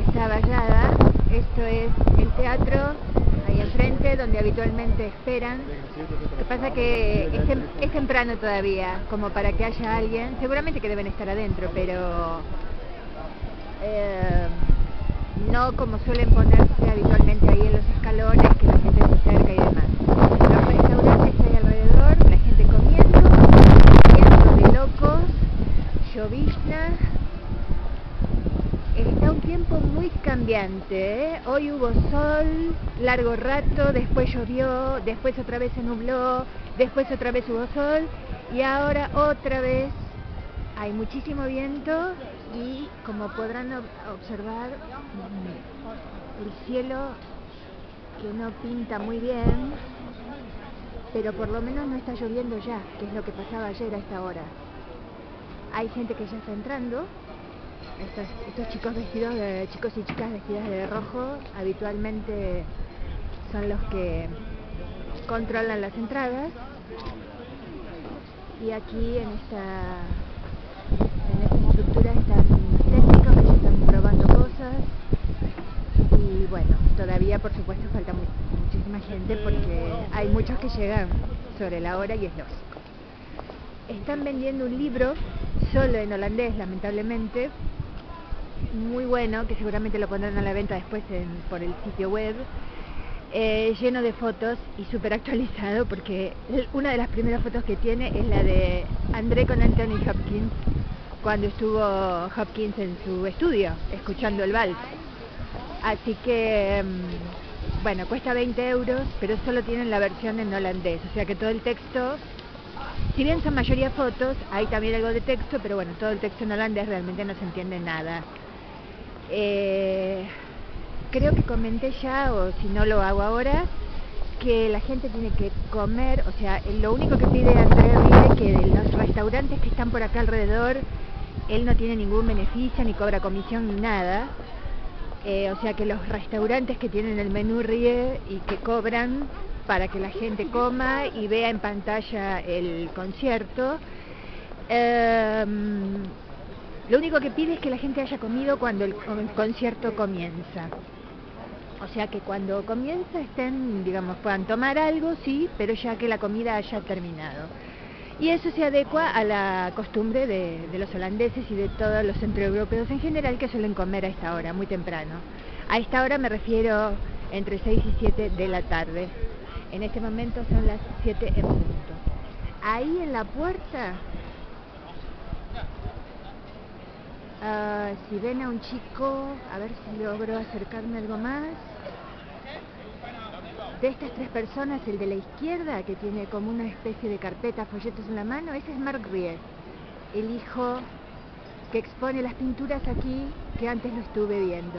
está vallada. Esto es el teatro, ahí enfrente, donde habitualmente esperan. Lo que pasa que es temprano todavía, como para que haya alguien. Seguramente que deben estar adentro, pero no como suelen ponerse habitualmente ahí en los escalones, que la gente se acerca y demás. Los restaurantes que hay alrededor, la gente comiendo de locos, llovizna. Está un tiempo muy cambiante, ¿eh? Hoy hubo sol, largo rato, después llovió, después otra vez se nubló, después otra vez hubo sol y ahora otra vez hay muchísimo viento y, como podrán observar, el cielo que no pinta muy bien, pero por lo menos no está lloviendo ya, que es lo que pasaba ayer a esta hora. Hay gente que ya está entrando. Estos chicos y chicas vestidas de rojo habitualmente son los que controlan las entradas, y aquí en esta estructura están técnicos que ya están probando cosas, y bueno, todavía por supuesto falta muchísima gente porque hay muchos que llegan sobre la hora y es lógico. Están vendiendo un libro solo en holandés, lamentablemente, muy bueno, que seguramente lo pondrán a la venta después por el sitio web, lleno de fotos y súper actualizado, porque una de las primeras fotos que tiene es la de André con Anthony Hopkins, cuando estuvo Hopkins en su estudio escuchando el vals. Así que, bueno, cuesta 20 euros, pero solo tienen la versión en holandés, o sea que todo el texto, si bien son mayoría fotos, hay también algo de texto, pero bueno, todo el texto en holandés realmente no se entiende nada. Creo que comenté ya, o si no lo hago ahora, que la gente tiene que comer, o sea, lo único que pide André Rie, que de los restaurantes que están por acá alrededor, él no tiene ningún beneficio, ni cobra comisión, ni nada. O sea que los restaurantes que tienen el menú Rie y que cobran para que la gente coma y vea en pantalla el concierto, lo único que pide es que la gente haya comido cuando el concierto comienza. O sea que cuando comienza digamos, puedan tomar algo, sí, pero ya que la comida haya terminado. Y eso se adecua a la costumbre de los holandeses y de todos los centroeuropeos en general, que suelen comer a esta hora, muy temprano. A esta hora me refiero entre 6 y 7 de la tarde. En este momento son las 7 en punto. Ahí en la puerta, si ven a un chico, a ver si logro acercarme algo más. De estas tres personas, el de la izquierda, que tiene como una especie de carpeta, folletos en la mano, ese es Marc Rie, el hijo que expone las pinturas aquí, que antes lo estuve viendo.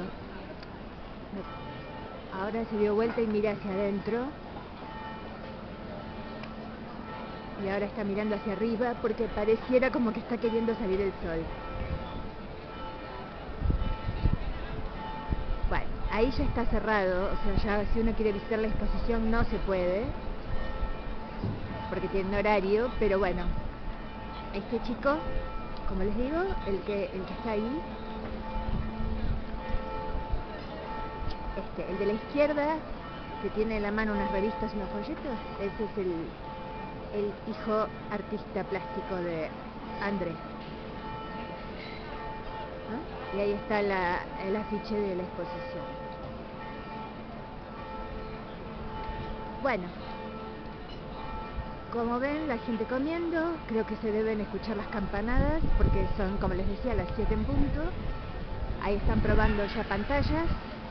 Ahora se dio vuelta y mira hacia adentro. Y ahora está mirando hacia arriba porque pareciera como que está queriendo salir el sol. Bueno, ahí ya está cerrado, o sea, ya si uno quiere visitar la exposición no se puede, porque tiene un horario, pero bueno, este chico, como les digo, el que está ahí, el de la izquierda, que tiene en la mano unas revistas y unos folletos, ese es el hijo artista plástico de André. ¿No? Y ahí está el afiche de la exposición. Bueno, como ven, la gente comiendo, creo que se deben escuchar las campanadas, porque son, como les decía, las 7 en punto. Ahí están probando ya pantallas.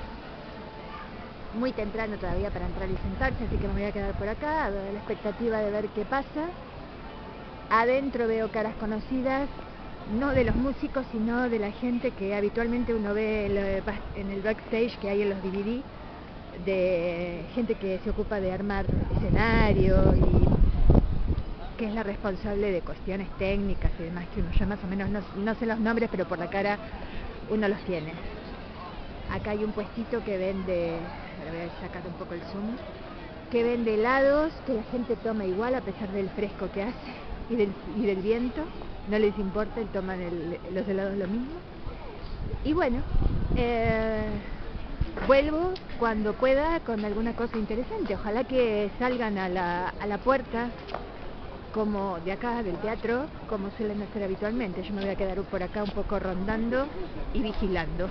Muy temprano todavía para entrar y sentarse, así que me voy a quedar por acá, a la expectativa de ver qué pasa. Adentro veo caras conocidas, no de los músicos, sino de la gente que habitualmente uno ve en el backstage que hay en los DVD, de gente que se ocupa de armar escenario y que es la responsable de cuestiones técnicas y demás, que uno ya más o menos, no sé los nombres, pero por la cara uno los tiene. Acá hay un puestito que vende, ahora voy a sacar un poco el zoom, que vende helados, que la gente toma igual a pesar del fresco que hace y del viento, no les importa, toman los helados lo mismo. Y bueno, Eh, Vuelvo cuando pueda con alguna cosa interesante. Ojalá que salgan a la puerta, como de acá, del teatro, como suelen hacer habitualmente. Yo me voy a quedar por acá un poco rondando y vigilando.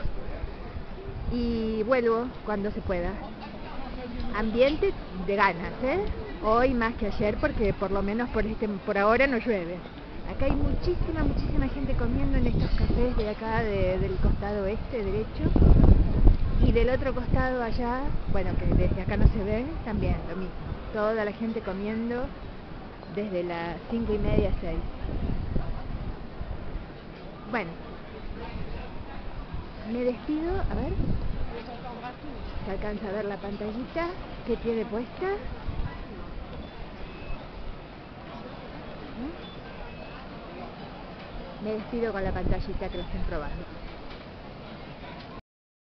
Y vuelvo cuando se pueda. Ambiente de ganas, ¿eh? Hoy más que ayer, porque por lo menos por ahora no llueve. Acá hay muchísima gente comiendo en estos cafés de acá, del costado este derecho. Y del otro costado allá, bueno, que desde acá no se ve, también lo mismo. Toda la gente comiendo desde las 5:30, 6. Bueno, me despido, a ver, se alcanza a ver la pantallita que tiene puesta. Me despido con la pantallita que lo estén probando.